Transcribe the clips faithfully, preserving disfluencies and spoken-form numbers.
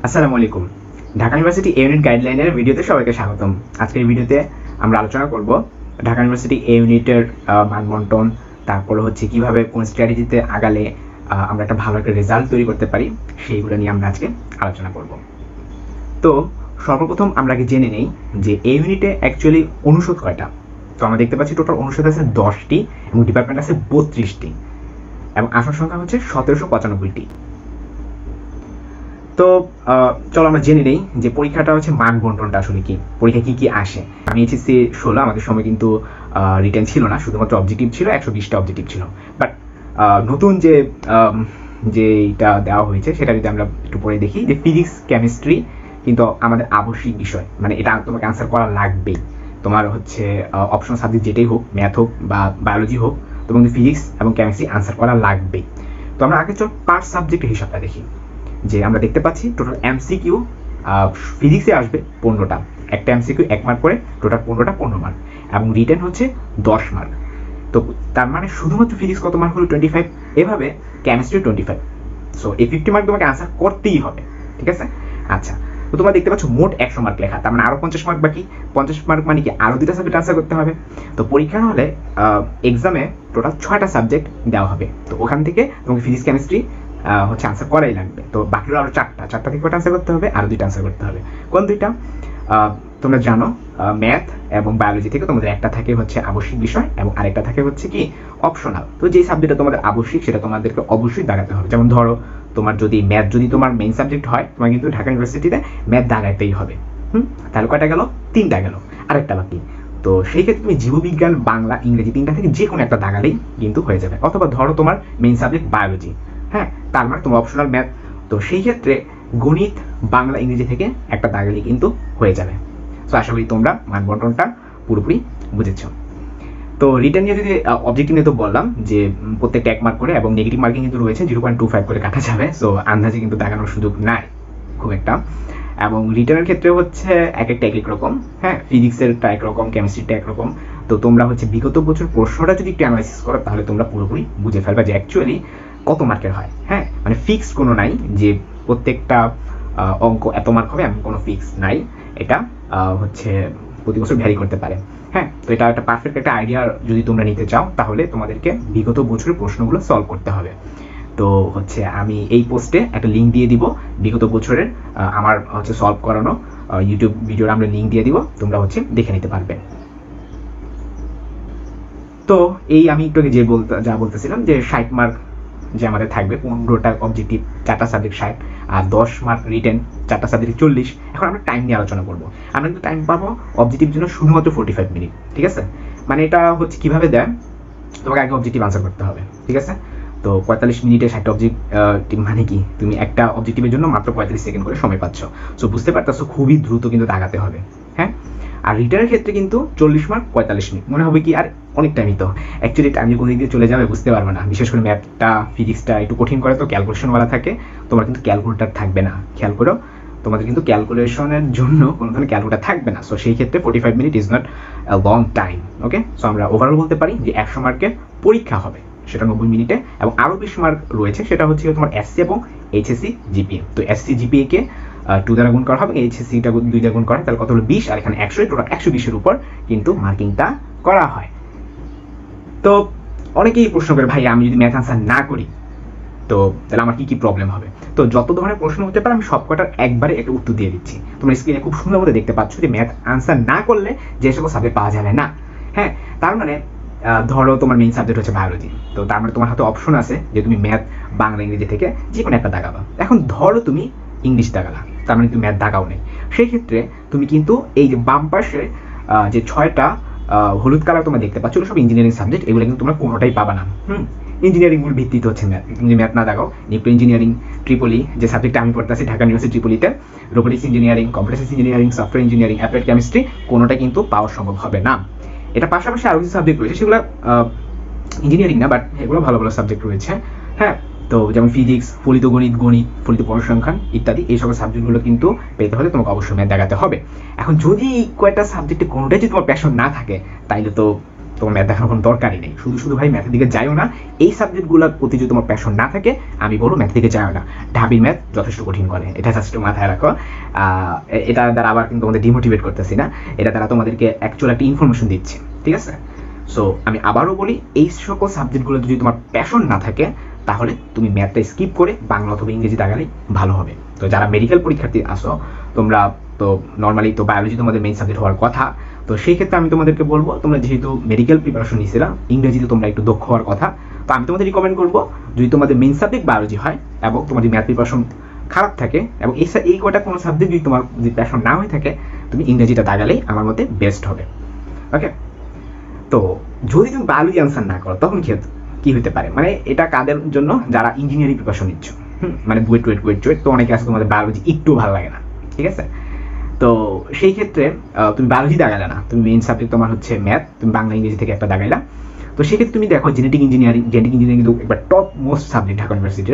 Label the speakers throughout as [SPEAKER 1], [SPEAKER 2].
[SPEAKER 1] আসসালামু আলাইকুম। Dhaka university A unit গাইডলাইনের ভিডিওতে সবাইকে স্বাগতম। আজকের ভিডিওতে আমরা আলোচনা করব ঢাকা ইউনিভার্সিটি এ ইউনিটের মানবন্টন, তারপরে হচ্ছে কিভাবে কোন স্ট্র্যাটেজিতে আগালে আমরা একটা ভালো একটা রেজাল্ট তৈরি করতে পারি, সেইগুলো নিয়ে আমরা আজকে আলোচনা করব। তো সর্বপ্রথম আমরা আগে জেনে নেই যে এ ইউনিটে অ্যাকচুয়ালি অনুষদ কয়টা। তো আমরা দেখতে পাচ্ছি টোটাল অনুষদ আছে দশটি এবং ডিপার্টমেন্ট আছে বত্রিশটি এবং আসন সংখ্যা হচ্ছে সতেরোশো পঁচানব্বইটি। তো চলো আমরা জেনে নেই যে পরীক্ষাটা হচ্ছে মান বন্টনটা আসলে কি, পরীক্ষা কি কি আসে। আমি এইচএসসি ষোলো, আমাদের সময় কিন্তু রিটেন ছিল না, শুধুমাত্র অবজেক্টিভ ছিল, একশো বিশটা অবজেক্টিভ ছিল। বাট নতুন যে যেটা দেওয়া হয়েছে সেটা যদি আমরা একটু পরে দেখি যে ফিজিক্স কেমিস্ট্রি কিন্তু আমাদের আবশ্যিক বিষয়, মানে এটা তোমাকে আনসার করা লাগবেই। তোমার হচ্ছে অপশন সাবজেক্ট যেটাই হোক, ম্যাথ হোক বা বায়োলজি হোক, তোমাকে ফিজিক্স এবং কেমিস্ট্রি আনসার করা লাগবেই। তো আমরা আগে চল পার সাবজেক্টের হিসাবটা দেখি। যে আমরা দেখতে পাচ্ছি টোটাল এমসিকিউ ফিজিক্সে আসবে পনেরোটা, একটা এমসিকিউ এক মার্ক করে, টোটাল পনেরোটা পনেরো মার্ক, এবং রিটেন হচ্ছে দশ মার্ক। তো তার মানে শুধুমাত্র ফিজিক্স কত মার্ক হলো টোয়েন্টি ফাইভ, এভাবে কেমিস্ট্রি টোয়েন্টি ফাইভ। সো এই ফিফটি মার্ক তোমাকে আনসার করতেই হবে, ঠিক আছে। আচ্ছা, তো তোমরা দেখতে পাচ্ছ মোট একশো মার্ক লেখা, তার মানে আরো পঞ্চাশ মার্ক বাকি। পঞ্চাশ মার্ক মানে কি আরো দুটা সাবজেক্ট আনসার করতে হবে। তো পরীক্ষার হলে এক্সামে টোটাল ছয়টা সাবজেক্ট দেওয়া হবে, তো ওখান থেকে তোমাকে ফিজিক্স কেমিস্ট্রি হচ্ছে আনসার করাই লাগবে। তো বাকিগুলো আরো চারটা চারটা থেকে কটা আনসার করতে হবে, আরো দুইটা আনসার করতে হবে। কোন দুইটা? তোমরা জানো ম্যাথ এবং বায়োলজি থেকে তোমাদের একটা থাকে হচ্ছে আবশ্যিক বিষয় এবং আরেকটা থাকে হচ্ছে কি অপশনাল। তো যে সাবজেক্টটা তোমাদের আবশ্যিক সেটা তোমাদেরকে অবশ্যই দাগাতে হবে। যেমন ধরো তোমার যদি ম্যাথ যদি তোমার মেইন সাবজেক্ট হয়, তোমার কিন্তু ঢাকা ইউনিভার্সিটিতে ম্যাথ দাগাইতেই হবে। হুম, তাহলে কয়টা গেল? তিনটা গেল, আরেকটা বাকি। তো সেই ক্ষেত্রে তুমি জীববিজ্ঞান, বাংলা, ইংরেজি তিনটা থেকে যে কোনো একটা দাগালেই কিন্তু হয়ে যাবে। অথবা ধরো তোমার মেইন সাবজেক্ট বায়োলজি, হ্যাঁ, তার মানে তোমার অপশনাল ম্যাথ, তো সেই ক্ষেত্রে গণিত, বাংলা, ইংরেজি থেকে একটা দাগালেই কিন্তু হয়ে যাবে। তো আশা করি তোমরা মান বন্টনটা পুরোপুরি বুঝেছ। তো রিটার্ন নিয়ে যদি অবজেক্টিভ নিয়ে তো বললাম যে প্রত্যেকটা এক মার্ক করে এবং নেগেটিভ মার্কিং কিন্তু রয়েছে, জিরো পয়েন্ট টু ফাইভ করে কাটা যাবে। সো আন্দাজে কিন্তু দাগানোর সুযোগ নাই খুব একটা। এবং রিটার্নের ক্ষেত্রে হচ্ছে এক একটা এক এক রকম, হ্যাঁ, ফিজিক্সেরটা একরকম, কেমিস্ট্রিটা একরকম। তো তোমরা হচ্ছে বিগত বছর প্রশ্নটা যদি একটু অ্যানালাইসিস করো তাহলে তোমরা পুরোপুরি বুঝে ফেলবা যে অ্যাকচুয়ালি কত মার্কের হয়। হ্যাঁ, মানে ফিক্সড কোনো নাই যে প্রত্যেকটা অঙ্ক এত মার্ক হবে, এমন কোনো ফিক্স নাই। এটা হচ্ছে প্রতি বছর ভ্যারি করতে পারে। হ্যাঁ, তো এটা একটা পারফেক্ট একটা আইডিয়া যদি তোমরা নিতে চাও তাহলে তোমাদেরকে বিগত বছরের প্রশ্নগুলো সলভ করতে হবে। তো হচ্ছে আমি এই পোস্টে একটা লিঙ্ক দিয়ে দিব বিগত বছরের আমার হচ্ছে সলভ করানো ইউটিউব ভিডিওর আমরা লিঙ্ক দিয়ে দিব, তোমরা হচ্ছে দেখে নিতে পারবে। তো এই আমি একটু যে বলতে যা বলতেছিলাম যে ষাট মার্ক যে আমাদের থাকবে, পনেরোটা অবজেক্টিভ, চারটা সাবজেক্ট ষাট, আর দশ মার্ক রিটেন, চারটা সাবজেক্ট চল্লিশ। এখন আমরা টাইম নিয়ে আলোচনা করবো। আমরা কিন্তু টাইম পাবো অবজেক্টিভ জন্য শুধুমাত্র ফোর্টি ফাইভ মিনিট, ঠিক আছে। মানে এটা হচ্ছে কিভাবে দেয়, তোমাকে আগে অবজেক্টিভ আনসার করতে হবে, ঠিক আছে। তো পঁয়তাল্লিশ মিনিটে ষাটটা অবজেক্টিভ মানে কি, তুমি একটা অবজেক্টিভের জন্য মাত্র পঁয়তাল্লিশ সেকেন্ড করে সময় পাচ্ছ। সো বুঝতে পারতেছো খুবই দ্রুত কিন্তু দাগাতে হবে, হ্যাঁ। আর রিটার্নের ক্ষেত্রে কিন্তু চল্লিশ মার্ক পঁয়তাল্লিশ মিনিট, মনে হবে কি আর অনেক টাইমই, তো অ্যাকচুয়ালি টাইম কোন দিক দিয়ে চলে যাবে বুঝতে পারবে না। বিশেষ করে ম্যাথটা, ফিজিক্সটা একটু কঠিন করে, তো ক্যালকুলেশনওয়ালা থাকে, তোমার কিন্তু ক্যালকুলেটার থাকবে না। খেয়াল করো, তোমাদের কিন্তু ক্যালকুলেশনের জন্য কোনো ধরনের ক্যালকুলেটার থাকবে না। সো সেই ক্ষেত্রে forty five minute is not a long time. Okay, so আমরা ওভারঅল বলতে পারি যে একশো মার্কের পরীক্ষা হবে, সেটা নব্বই মিনিটে, এবং আরও বিশ মার্ক রয়েছে, সেটা হচ্ছে তোমার এসসি এবং এইচএসসি জিপিএ। তো এসসি জিপিএ কে টু দ্বারা গুণ করা হবে, এইচএসসিটা দুই দ্বারা গুণ করা, তাহলে কত হলো বিশ, আর এখানে একশো, টোটাল একশো বিশের উপর কিন্তু মার্কিংটা করা হয়। তো অনেকেই প্রশ্ন করে, ভাই আমি যদি ম্যাথ আনসার না করি তো তাহলে আমার কি কি প্রবলেম হবে। তো যত ধরনের প্রশ্ন হতে পারে আমি সবকটার একবারে একটা উত্তর দিয়ে দিচ্ছি। তোমরা স্ক্রিনে খুব সুন্দর মতো দেখতে পাচ্ছ যে ম্যাথ আনসার না করলে যে সকল সাবজেক্ট পাওয়া যাবে না। হ্যাঁ, তার মানে ধরো তোমার মেইন সাবজেক্ট হচ্ছে বায়োলজি, তো তার মানে তোমার হাতে অপশন আছে যে তুমি ম্যাথ, বাংলা, ইংরেজি থেকে যে কোনো একটা দাগাবা। এখন ধরো তুমি ইংলিশ দাগালা, তার মানে তুমি ম্যাথ দাগাও নেই, সেই ক্ষেত্রে তুমি কিন্তু এই যে বাম পাশে যে ছয়টা হলুদ কালার তোমরা দেখতে পাচ্ছ, সব ইঞ্জিনিয়ারিং সাবজেক্ট, এগুলো কিন্তু তোমরা কোনোটাই পাবা না। হুম, ইঞ্জিনিয়ারিং মূল ভিত্তিতে হচ্ছে ম্যাথ। তুমি ম্যাথ না দাগাও, নিউক্লিয়ার ইঞ্জিনিয়ারিং, ট্রিপলি যে সাবজেক্টটা আমি পড়তেছি ঢাকা ইউনিভার্সিটি ট্রিপলিতে, robotics engineering, computer engineering, software engineering, applied chemistry, কোনোটা কিন্তু পাওয়া সম্ভব হবে না। এটা পাশাপাশি আরও কিছু সাবজেক্ট রয়েছে, সেগুলো ইঞ্জিনিয়ারিং না, বাট এগুলো ভালো ভালো সাবজেক্ট রয়েছে। হ্যাঁ, তো যেমন ফিজিক্স, ফলিত গণিত, গণিত, ফলিত পরিসংখ্যান ইত্যাদি, এই সকল সাবজেক্টগুলো কিন্তু পেতে হলে তোমাকে অবশ্যই ম্যাথ দেখাতে হবে। এখন যদি কয়েকটা সাবজেক্টে কোনোটাই যদি তোমার প্যাশন না থাকে তাইলে তো তোমার ম্যাথ দেখানোর কোনো দরকারই নেই। শুধু শুধু ভাই ম্যাথের দিকে যাইও না। এই সাবজেক্টগুলোর প্রতি যদি তোমার প্যাশন না থাকে আমি বলবো ম্যাথের দিকে যাইও না। ঢাবির ম্যাথ যথেষ্ট কঠিন করে, এটা জাস্ট মাথায় রাখো। এটা দ্বারা আবার কিন্তু তোমাদের ডিমোটিভেট করতেছি না, এটা দ্বারা তোমাদেরকে অ্যাকচুয়াল একটা ইনফরমেশন দিচ্ছে, ঠিক আছে? সো আমি আবারও বলি, এই সকল সাবজেক্টগুলো যদি তোমার প্যাশন না থাকে তাহলে তুমি ম্যাথটা স্কিপ করে বাংলা অথবা ইংরেজি দাগালেই ভালো হবে। তো যারা মেডিকেল পরীক্ষার্থী আসো তোমরা, তো নর্মালি তো বায়োলজি তোমাদের মেইন সাবজেক্ট হওয়ার কথা, তো সেই ক্ষেত্রে আমি তোমাদেরকে বলবো তোমরা যেহেতু মেডিকেল প্রিপারেশন নিয়েছিলা, ইংরেজিতে তোমরা একটু দক্ষ হওয়ার কথা, তো আমি তোমাদের রিকমেন্ড করবো যদি তোমাদের মেইন সাবজেক্ট বায়োলজি হয় এবং তোমাদের ম্যাথ প্রিপারেশন খারাপ থাকে এবং এই এই কয়টা কোনো সাবজেক্ট যদি তোমার যদি প্যাশন না হয়ে থাকে, তুমি ইংরেজিটা দাগালেই আমার মতে বেস্ট হবে। ওকে, তো যদি তুমি বায়োলজি অ্যান্সার না করো তখন কি কি হতে পারে, মানে এটা কাদের জন্য, যারা ইঞ্জিনিয়ারিং প্রিপারেশন নিচ্ছ, হুম মানে বুয়েট টুয়েট বুয়েট টুয়েট, তো অনেকে আছে তোমাদের বায়োলজি একটু ভালো লাগে না, ঠিক আছে? তো সেই ক্ষেত্রে তুমি বায়োলজি দাগাইলা না, তুমি মেইন সাবজেক্ট তোমার হচ্ছে ম্যাথ, তুমি বাংলা ইংরেজি থেকে একটা দাগাইলা, তো সেক্ষেত্রে তুমি দেখো জেনেটিক ইঞ্জিনিয়ারিং, জেনেটিক ইঞ্জিনিয়ারিং কিন্তু একবার টপ মোস্ট সাবজেক্ট ঢাকা ইউনিভার্সিটির।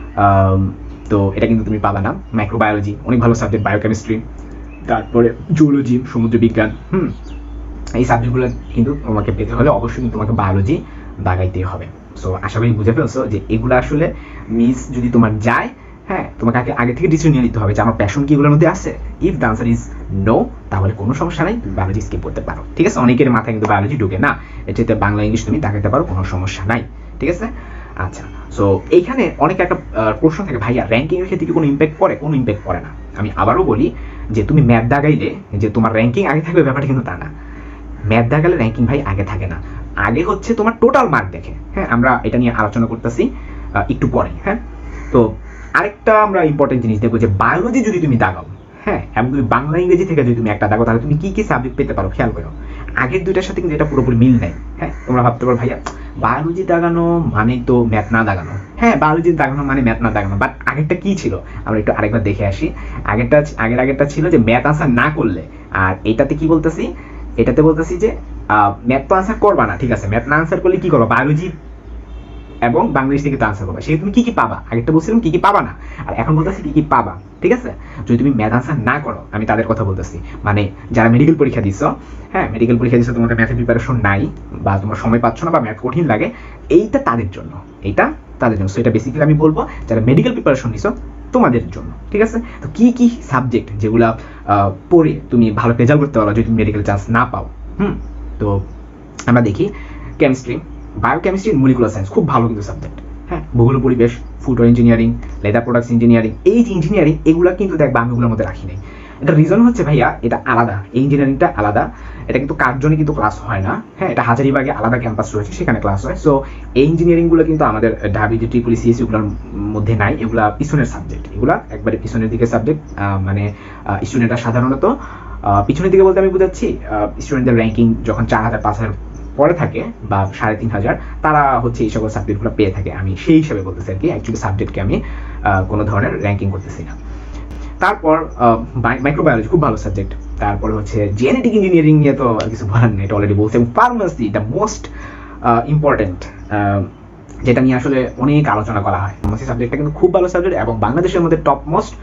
[SPEAKER 1] তো এটা কিন্তু তুমি পাবা না। মাইক্রোবায়োলজি অনেক ভালো সাবজেক্ট, বায়োকেমিস্ট্রি, তারপরে জুওলজি সমুদ্র বিজ্ঞান, হুম এই সাবজেক্টগুলো কিন্তু তোমাকে পেতে হলে অবশ্যই কিন্তু তোমাকে বায়োলজি দাগাইতেই হবে। সো আশা করি বুঝে ফেলছো যে এগুলো আসলে মিস যদি তোমার যায়, হ্যাঁ তোমাকে আগে আগে থেকে ডিসিশন নিয়ে নিতে হবে যে আমার প্যাশন কি এগুলোর মধ্যে আছে। If the answer is no, তাহলে কোনো সমস্যা নাই, তুমি বায়োলজি স্কিপ করতে পারো, ঠিক আছে? অনেকের মাথায় কিন্তু বায়োলজি ঢুকে না, এটাতে বাংলা ইংলিশ তুমি দাগাইতে পারো, কোনো সমস্যা নাই, ঠিক আছে? আচ্ছা, সো এইখানে অনেক একটা প্রশ্ন থাকে, ভাইয়া র্যাঙ্কিং এর ক্ষেত্রে কি কোনো ইম্প্যাক্ট পড়ে? কোনো ইম্প্যাক্ট পড়ে না। আমি আবারও বলি যে তুমি ম্যাথ দাগাইলে যে তোমার র্যাঙ্কিং আগে থাকবে, ব্যাপারটা কিন্তু তা না। ম্যাথ দাগালে র্যাঙ্কিং ভাই আগে থাকে না, আগে হচ্ছে তোমার টোটাল মার্ক দেখে। হ্যাঁ, আমরা এটা নিয়ে আলোচনা করতেছি একটু পরে। হ্যাঁ, তো আরেকটা আমরা ইম্পর্টেন্ট জিনিস দেখবো যে বায়োলজি যদি তুমি দাগাও, হ্যাঁ এবং তুমি বাংলা ইংরেজি থেকে যদি তুমি একটা দাগাও, তাহলে তুমি কি কি সাবজেক্ট পেতে পারো খেয়াল করো। আগের দুইটার সাথে কিন্তু এটা পুরোপুরি মিল নেই। হ্যাঁ, তোমরা ভাবতে পারো ভাইয়া বায়োলজি দাগানো মানে তো ম্যাথ না দাগানো। হ্যাঁ, বায়োলজি দাগানো মানে ম্যাথ না দাগানো, বাট আগেরটা কি ছিল আমরা একটু আরেকবার দেখে আসি। আগেরটা আগের আগেরটা ছিল যে ম্যাথ আনসার না করলে, আর এটাতে কি বলতেছি, এটাতে বলতেছি যে ম্যাথ তো আনসার করবা না, ঠিক আছে? ম্যাথ না আনসার করলে কি করো, বায়োলজি এবং বাংলাদেশ থেকে তো আনসার করবা, সেটা তুমি কি কি পাবা। আগেরটা বলছিলাম কি কি পাবা না, আর এখন বলতেছি কি কি পাবা, ঠিক আছে? যদি তুমি ম্যাথ আনসার না করো, আমি তাদের কথা বলতেছি, মানে যারা মেডিকেল পরীক্ষা দিচ্ছ, হ্যাঁ মেডিকেল পরীক্ষা দিচ্ছ, তোমাদের ম্যাথের প্রিপারেশন নাই বা তোমার সময় পাচ্ছ না বা ম্যাথ কঠিন লাগে, এইটা তাদের জন্য, এইটা তাদের জন্য। সো এটা বেসিক্যালি আমি বলবো যারা মেডিকেল প্রিপারেশন নিচ্ছ তোমাদের জন্য, ঠিক আছে? তো কি কি সাবজেক্ট যেগুলা পড়ে তুমি ভালো রেজাল্ট করতে পারো যদি তুমি মেডিকেল চান্স না পাও। হুম তো আমরা দেখি কেমিস্ট্রি, বায়োকেমিস্ট্রি, মলিকুলার সায়েন্স খুব ভালো কিন্তু সাবজেক্ট। হ্যাঁ, ভূগোল পরিবেশ, food engineering, leather products engineering, এই যে ইঞ্জিনিয়ারিং এগুলো কিন্তু দেখবা আমি ওগুলোর মধ্যে রাখি নাই। এটা রিজন হচ্ছে ভাইয়া এটা আলাদা, এই ইঞ্জিনিয়ারিংটা আলাদা, এটা কিন্তু কার্জনে কিন্তু ক্লাস হয় না। হ্যাঁ, এটা হাজারিবাগে আলাদা ক্যাম্পাস রয়েছে, সেখানে ক্লাস হয়। সো এই ইঞ্জিনিয়ারিংগুলো কিন্তু আমাদের ঢাবি যে ট্রিপল সিএসসি এগুলোর মধ্যে নাই, এগুলা পিছনের সাবজেক্ট, এগুলা একবারে পিছনের দিকে সাবজেক্ট। মানে স্টুডেন্টরা সাধারণত পিছনের দিকে বলতে আমি বুঝাচ্ছি স্টুডেন্টদের র্যাঙ্কিং যখন চার হাজার পাঁচ হাজার পরে থাকে বা সাড়ে তিন হাজার, তারা হচ্ছে এই সকল সাবজেক্টগুলো পেয়ে থাকে। আমি সেই হিসাবে বলতেছি আর কি, অ্যাকচুয়ালি সাবজেক্টকে আমি কোনো ধরনের র্যাঙ্কিং করতেছি না। তারপর মাইক্রোবায়োলজি খুব ভালো সাবজেক্ট। তারপর হচ্ছে জেনেটিক ইঞ্জিনিয়ারিং নিয়ে তো কিছু বলার নেই, এটা অলরেডি বলছি। এবং ফার্মাসি দ্য মোস্ট ইম্পর্টেন্ট, যেটা নিয়ে আসলে অনেক আলোচনা করা হয়। ফার্মাসি সাবজেক্টটা কিন্তু খুব ভালো সাবজেক্ট এবং বাংলাদেশের মধ্যে টপ মোস্ট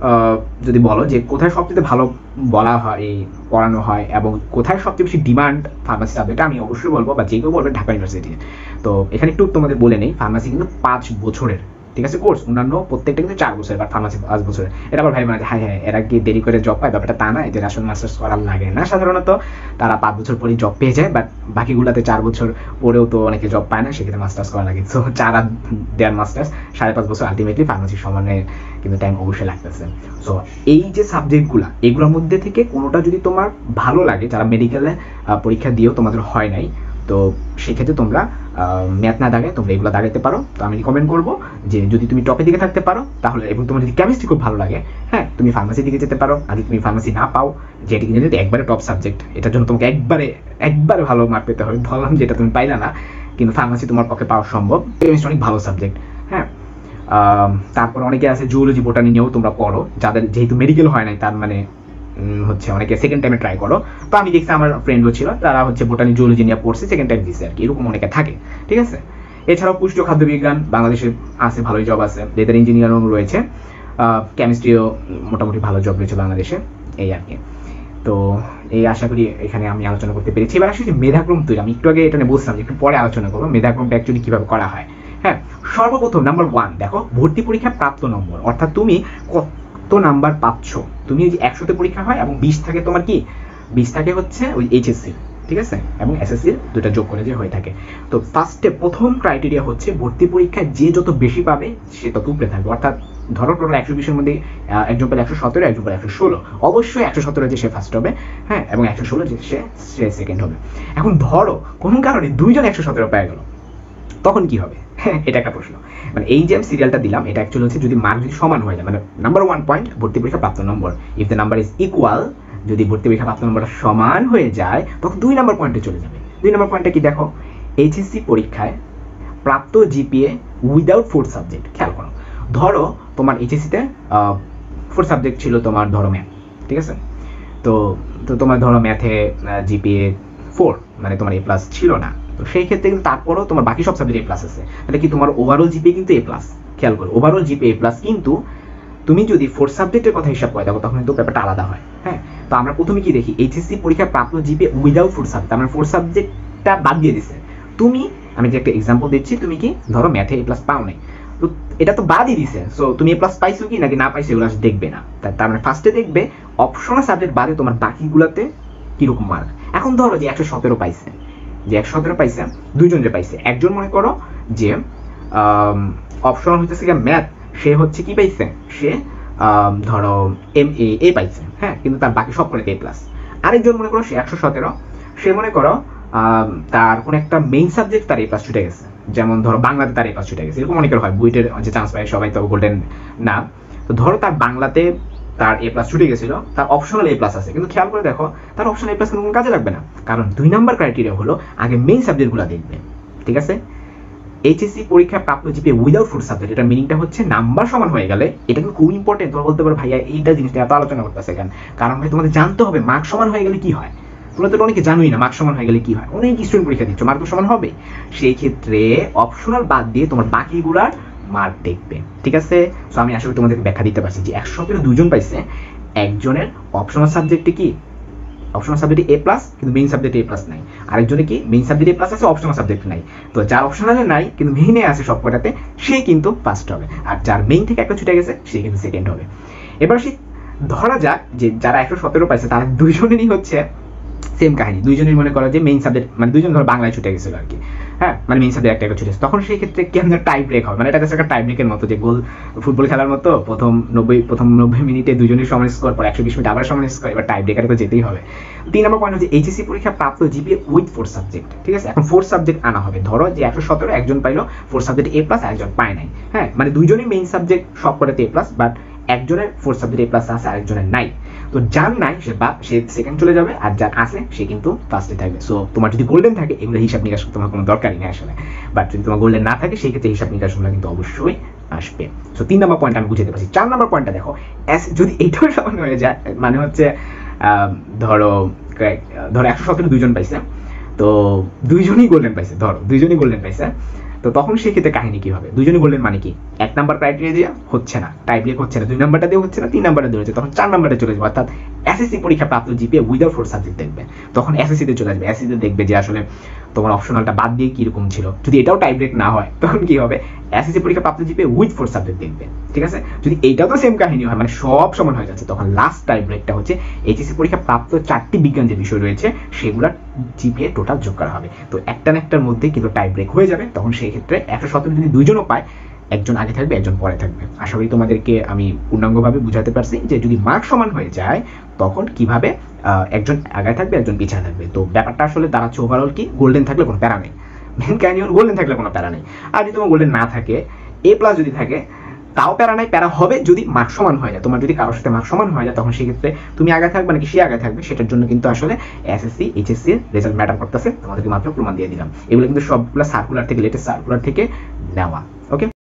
[SPEAKER 1] যদি বলো যে কোথায় সবচেয়ে ভালো বলা হয়, পড়ানো হয় এবং কোথায় সবচেয়ে বেশি ডিমান্ড ফার্মাসি সাবজেক্ট, আমি অবশ্যই বলবো বা যে কেউ বলবে ঢাকা ইউনিভার্সিটি। তো এখানে একটু তোমাদের বলে নেই, ফার্মাসি কিন্তু পাঁচ বছরের, ঠিক আছে কোর্স, অন্যান্য প্রত্যেকটা কিন্তু চার বছরের, বাট ফার্মাসি পাঁচ বছরের। এটা আবার ভাই মানে হ্যাঁ হ্যাঁ এরা কি দেরি করে জব পায়, ব্যাপারটা তা না। এদের আসলে মাস্টার্স করার লাগে না সাধারণত, তারা পাঁচ বছর পরেই জব পেয়ে যায়, বাট বাকিগুলাতে চার বছর পরেও তো অনেকে জব পায় না, সেক্ষেত্রে মাস্টার্স করা লাগে। সো চার আর দেড় মাস্টার্স, সাড়ে পাঁচ বছর আলটিমেটলি ফার্মাসির সমানে কিন্তু টাইম অবশ্যই লাগতেছে। সো এই যে সাবজেক্টগুলো, এগুলোর মধ্যে থেকে কোনোটা যদি তোমার ভালো লাগে, যারা মেডিকেলে পরীক্ষা দিয়েও তোমাদের হয় নাই, তো সেক্ষেত্রে তোমরা ম্যাথ না দাগায় তোমরা এগুলো দাগাইতে পারো। তো আমি রিকমেন্ড করবো যে যদি তুমি টপের দিকে থাকতে পারো তাহলে, এবং তোমার যদি কেমিস্ট্রি খুব ভালো লাগে, হ্যাঁ তুমি ফার্মাসির দিকে যেতে পারো। আর যদি তুমি ফার্মাসি না পাও, যেটি কিন্তু একবারে টপ সাবজেক্ট, এটার জন্য তোমাকে একবারে একবারে ভালো মার্ক পেতে হবে। বললাম যেটা তুমি পাইলা না, কিন্তু ফার্মাসি তোমার পক্ষে পাওয়া সম্ভব। কেমিস্ট্রি অনেক ভালো সাবজেক্ট। হ্যাঁ, তারপর অনেকে আছে জুওলজি বোটানি নিয়েও তোমরা পড়ো, যাদের যেহেতু মেডিকেল হয় নাই, তার মানে হচ্ছে অনেকে সেকেন্ড টাইমে ট্রাই করো। তো আমি দেখছি আমার ফ্রেন্ডও ছিল, তারা হচ্ছে বোটানি জুওলজি নিয়ে পড়ছে, সেকেন্ড টাইম দিচ্ছে আর কি, এরকম অনেকে থাকে, ঠিক আছে? এছাড়াও পুষ্ট খাদ্য বিজ্ঞান বাংলাদেশে আছে, ভালোই জব আছে। লেদার ইঞ্জিনিয়ারিং রয়েছে, কেমিস্ট্রিও মোটামুটি ভালো জব রয়েছে বাংলাদেশে, এই আর কি। তো এই আশা করি এখানে আমি আলোচনা করতে পেরেছি। এবার আসলে মেধাক্রম তৈরি, আমি একটু আগে এটা নিয়ে বলছিলাম, একটু পরে আলোচনা করবো মেধাক্রমটা অ্যাকচুয়ালি কিভাবে করা হয়। হ্যাঁ, সর্বপ্রথম নাম্বার ওয়ান দেখো, ভর্তি পরীক্ষা প্রাপ্ত নম্বর, অর্থাৎ তুমি কত নাম্বার পাচ্ছ। তুমি যে একশোতে পরীক্ষা হয় এবং বিশ থাকে তোমার কি, বিশ থাকে হচ্ছে ওই এইচএসসি, ঠিক আছে, এবং এসএসসির দুটা যোগ করে যে হয়ে থাকে। তো ফার্স্টে প্রথম ক্রাইটেরিয়া হচ্ছে ভর্তি পরীক্ষায় যে যত বেশি পাবে সে তত উপরে থাকবে। অর্থাৎ ধরো টোটাল একশো বিশের মধ্যে একজন পেলে একশো সতেরো, একজন পেলে একশো ষোলো, অবশ্যই একশো সতেরো যে সে ফার্স্ট হবে, হ্যাঁ, এবং একশো ষোলো যে সে সে সেকেন্ড হবে। এখন ধরো কোন কারণে দুইজন একশো সতেরো পেয়ে গেল, তখন কি হবে? এটা একটা প্রশ্ন। মানে এই যে আমি সিরিয়ালটা দিলাম এটা অ্যাকচুয়ালি হচ্ছে যদি মার্ক যদি সমান হয়ে যায়, মানে নাম্বার ওয়ান পয়েন্ট ভর্তি পরীক্ষা প্রাপ্ত নম্বর, if the number is equal, যদি ভর্তি পরীক্ষা প্রাপ্ত নম্বরটা সমান হয়ে যায় তখন দুই নাম্বার পয়েন্টে চলে যাবে। দুই নাম্বার পয়েন্টটা কি দেখো, এইচএসসি পরীক্ষায় প্রাপ্ত জিপিএ উইদাউট ফোর্থ সাবজেক্ট। খেয়াল করো, ধরো তোমার এইচএসসিতে ফোর্থ সাবজেক্ট ছিল তোমার ধরো ম্যাথ, ঠিক আছে, তো তো তোমার ধরো ম্যাথে জিপিএ ফোর, মানে তোমার এ প্লাস ছিল না, তো সেই ক্ষেত্রে কিন্তু তারপরেও তোমার বাকি সব সাবজেক্ট এ প্লাস আছে, তাহলে কি তোমার ওভারঅল জিপিএ কিন্তু এ প্লাস। খেয়াল করো, ওভারঅল জিপিএ এ প্লাস, কিন্তু তুমি যদি ফোর্থ সাবজেক্টের কথা হিসাব করে দেখো তখন কিন্তু ব্যাপারটা আলাদা হয়। হ্যাঁ, তো আমরা প্রথমে কি দেখি, এইচএসসি পরীক্ষায় প্রাপ্ত জিপিএ উইদাউট ফোর্থ সাবজেক্ট, আমরা ফোর্থ সাবজেক্টটা বাদ দিয়ে দিছে। তুমি, আমি যে একটা এক্সাম্পল দিচ্ছি, তুমি কি ধরো ম্যাথে এ প্লাস পাও নাই, তো এটা তো বাদই দিছে, সো তুমি এ প্লাস পাইছো কি নাকি না পাইছো এগুলো দেখবে না। তার মানে ফার্স্টে দেখবে অপশনাল সাবজেক্ট বাদে তোমার বাকিগুলোতে কিরকম মার্ক। এখন ধরো যে একশো সতেরো পাইছে, যে একশো সতেরো পাইছে দুইজন যে পাইছে, একজন মনে করো যে অপশনাল হইতেছে ম্যাথ, সে হচ্ছে কি পাইছে, সে ধরো এম এ এ পাইছে, হ্যাঁ, কিন্তু তার বাকি সব করে এ প্লাস। আরেকজন মনে করো সে একশো সতেরো, সে মনে করো তার কোন একটা মেইন সাবজেক্ট তার এ প্লাস ছুটে গেছে, যেমন ধরো বাংলাতে তার এ প্লাস ছুটে গেছে, এরকম অনেকের হয়, বুয়েটের যে চান্স পায় সবাই তো গোল্ডেন না। তো ধরো তার বাংলাতে তার এ প্লাস ছুটে গেছিল, তার অপশনাল এ প্লাস আছে, কিন্তু খেয়াল করে দেখো তার অপশনাল এ প্লাস কোনো কাজে লাগবে না, কারণ দুই নাম্বার ক্রাইটেরিয়া হলো আগে মেইন সাবজেক্টগুলো দেখবে, ঠিক আছে। এইচএসসি পরীক্ষা প্রাপ্ত জিপিএ উইদাউট ফোর্থ সাবজেক্ট, এটা মিনিংটা হচ্ছে নাম্বার সমান হয়ে গেলে, এটা কিন্তু খুব ইম্পর্টেন্ট। তোমরা বলতে পারো ভাইয়া এইটা জিনিসটা এত আলোচনা করতেছে কেন, কারণ ভাই তোমাদের জানতে হবে মার্ক সমান হয়ে গেলে কি হয়। তোমরা তো অনেকে জানোই না মার্ক সমান হয়ে গেলে কি হয়, অনেক স্টুডেন্ট পরীক্ষা দিচ্ছ, মার্ক তো সমান হবে, সেই ক্ষেত্রে অপশনাল বাদ দিয়ে তোমার বাকিগুলার মার্ক দেখবে, ঠিক আছে। সো আমি আসলে তোমাদেরকে ব্যাখ্যা দিতে পারছি যে একশো সতেরো দুজন পাইছে, একজনের অপশনাল সাবজেক্টে কি, অপশনাল সাবজেক্টে এ প্লাস কিন্তু মেইন সাবজেক্টে এ প্লাস নাই, আরেকজনে কি মেইন সাবজেক্টে এ প্লাস আছে অপশনাল সাবজেক্ট নাই। তো যার অপশনালে নাই কিন্তু মেইনে আছে সবকটাতে, সে কিন্তু ফার্স্ট হবে, আর যার মেইন থেকে একটা ছুটে গেছে সে কিন্তু সেকেন্ড হবে। এবার সে ধরা যাক যে যারা একশো সতেরো পাইছে তারা দুইজনেরই হচ্ছে সেম কাহিনী, দুইজনের মনে করো যে মেইন সাবজেক্ট, মানে দুইজন ধরো বাংলায় ছুটে গেছিল আর কি, হ্যাঁ, মানে মেইন সাবজেক্ট একটা একটা ছুটে, তখন সেই ক্ষেত্রে কেমন টাই ব্রেক হবে, মানে এটা একটা টাই ব্রেকের মতো, যে গোল ফুটবল খেলার মতো, প্রথম নব্বই প্রথম নব্বই মিনিটে দুজনের সমান স্কোর, পর একশো বিশ মিনিট আবার সমান স্কোর, এবার টাই ব্রেকারে তো যেতেই হবে। তিন নম্বর পয়েন্ট হচ্ছে এইচএসসি পরীক্ষা প্রাপ্ত জিপিএ উইথ ফোর্থ সাবজেক্ট, ঠিক আছে। এখন ফোর্থ সাবজেক্ট আনা হবে, ধরো যে একশো সতেরো একজন পাইলো ফোর্থ সাবজেক্ট এ প্লাস, একজন পায় নাই, হ্যাঁ, মানে দুইজনই মেইন সাবজেক্ট সব কটাতে এ প্লাস, বাট একজনের ফোর্থ সাবজেক্ট এ প্লাস আছে, আরেকজনের নাই। তো যার নাই সে বা সে সেকেন্ড চলে যাবে, আর যার আছে সে কিন্তু ফার্স্টে থাকবে। সো তোমার যদি গোল্ডেন থাকে এগুলো হিসাব নিকাশ তোমার কোনো দরকারই নেই আসলে, বাট যদি তোমার গোল্ডেন না থাকে সেই ক্ষেত্রে হিসাব নিকাশগুলো কিন্তু অবশ্যই আসবে। সো তিন নম্বর পয়েন্ট আমি বুঝতে পারছি। চার নম্বর পয়েন্টটা দেখো, যদি এইটাও সমান হয়ে যায়, মানে হচ্ছে ধরো ধরো একশো সতেরো দুইজন পাইছে, তো দুইজনই গোল্ডেন পাইছে, ধরো দুইজনই গোল্ডেন পাইছে, তো তখন সেই ক্ষেত্রে কাহিনী কি হবে, দুইজনই গোল্ডেন মানে কি, এক নাম্বার ক্রাইটেরিয়া দিয়ে হচ্ছে না, টাই ব্রেক হচ্ছে না, দুই নাম্বারটা দিয়ে হচ্ছে না, তিন নাম্বারটা দিয়ে হচ্ছে, তখন চার নাম্বারটা চলে যাবে, অর্থাৎ এসএসসি পরীক্ষা প্রাপ্ত জিপিএ উইদাউট ফোর্থ সাবজেক্ট দেখবে, তখন এসএসসি তে চলে আসবে। এসএসসি তে দেখবে যে আসলে তোমার অপশনালটা বাদ দিয়ে কিরকম ছিল, যদি এটাও টাই ব্রেক না হয় তখন কি হবে, এসএসসি পরীক্ষা প্রাপ্ত জিপিএ উইথ ফোর্থ সাবজেক্ট দেখবে, ঠিক আছে। যদি এইটাও তো সেম কাহিনী হয়, মানে সব সমান হয়ে যাচ্ছে, তখন লাস্ট টাই ব্রেকটা হচ্ছে এইচএসসি পরীক্ষা প্রাপ্ত চারটি বিজ্ঞান যে বিষয় রয়েছে সেগুলোর জিপিএ টোটাল যোগ করা হবে। তো একটা না একটার মধ্যে কিন্তু টাই ব্রেক হয়ে যাবে, তখন সেই ক্ষেত্রে একশো সতেরো যদি দুইজনও পায়, একজন আগে থাকবে একজন পরে থাকবে। আশা করি তোমাদেরকে আমি পূর্ণাঙ্গভাবে বুঝাতে পারছি যে যদি মার্ক সমান হয়ে যায় তখন কিভাবে একজন আগে থাকবে একজন পিছিয়ে থাকবে। তো ব্যাপারটা আসলে দাঁড়াচ্ছে ওভারঅল কি, গোল্ডেন থাকলে কোনো প্যারা নেই, মেন কাহিনী হল গোল্ডেন থাকলে কোনো প্যারা নেই, আর যদি তোমার গোল্ডেন না থাকে, এ প্লাস যদি থাকে তাও প্যারা নাই, প্যারা হবে যদি মার্ক সমান হয়ে যায়। তোমার যদি কারোর সাথে মার্ক সমান হয়ে যায় তখন সেক্ষেত্রে তুমি আগে থাকবে নাকি সে আগে থাকবে, সেটার জন্য কিন্তু আসলে এসএসসি এইচএসসি এর রেজাল্ট ম্যাটার করতেছে, তোমাদেরকে মাত্র প্রমাণ দিয়ে দিলাম। এগুলো কিন্তু সবগুলো সার্কুলার থেকে, লেটেস্ট সার্কুলার থেকে নেওয়া, ওকে।